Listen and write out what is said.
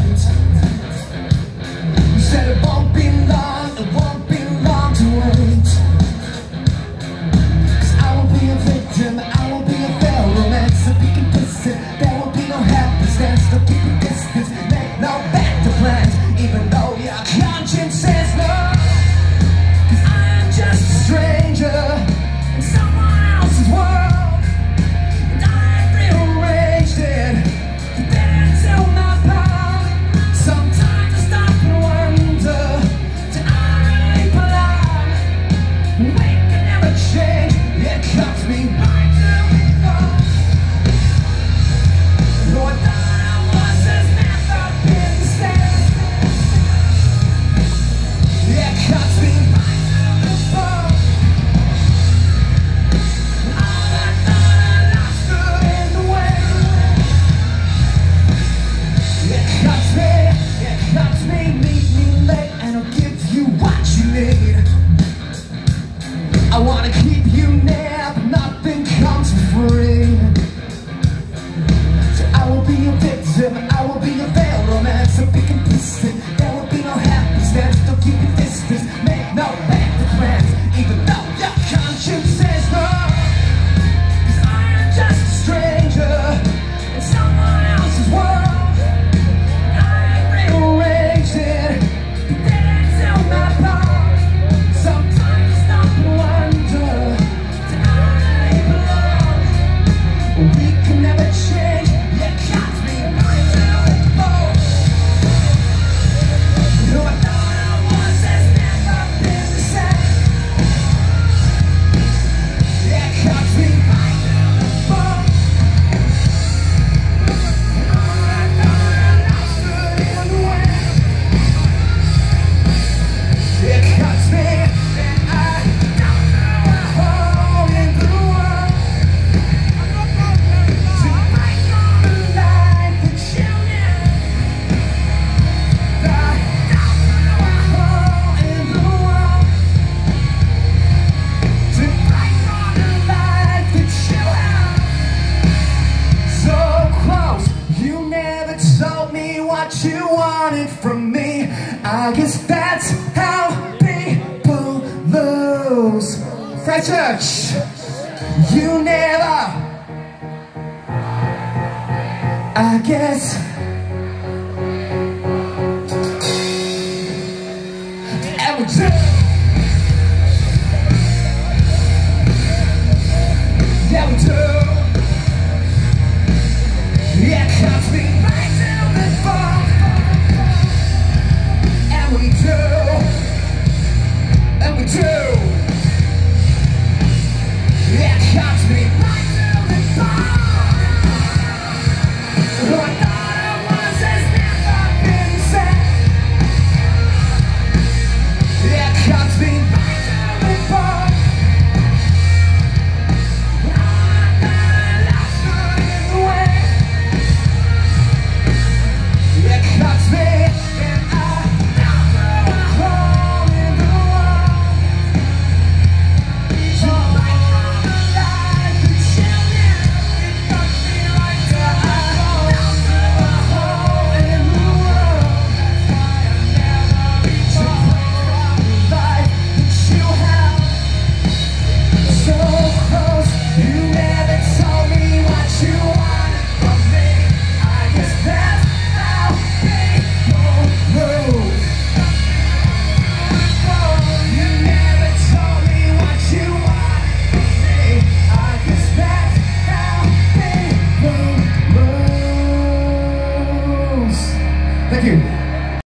right. You said it won't be long, it won't be long to wait. 'Cause I won't be a victim, I won't be a failed romance. So we can kiss it, there will be no happenstance. Don't keep your distance, make no back to plans. Even though your conscience says no. 'Cause I am just a stranger in someone else's world, and I've rearranged it to fit into my palm. Sometimes I stop and wonder, do I really belong? We can never change, it cuts me right to the core. Though I thought I was, has never been the same. It cuts me right to the core. All I thought I lost stood in the way. It cuts me, meet me late, and I'll give you what you need. I wanna keep you near, but nothing comes for free. So I will be a victim, I will be a failed romance. So be consistent, there will be no happenstance. Don't keep your distance, make no back to plans. Even though your conscience says no. 'Cause I am just a stranger in someone else's world. I've rearranged it to fit into my palm. Sometimes I stop and wonder, do I really belong? We can never change, it cuts me right to the bone. Who I thought I was has never been the same. It cuts me right to the bone. All I thought I lost stood in the way. It cuts me, and I don't know how in the world to break on the line for children. I don't know how in the world to break on the line for children. So close, you never told me what you wanted from me. I guess that's how people lose. Frank Church, you never. I guess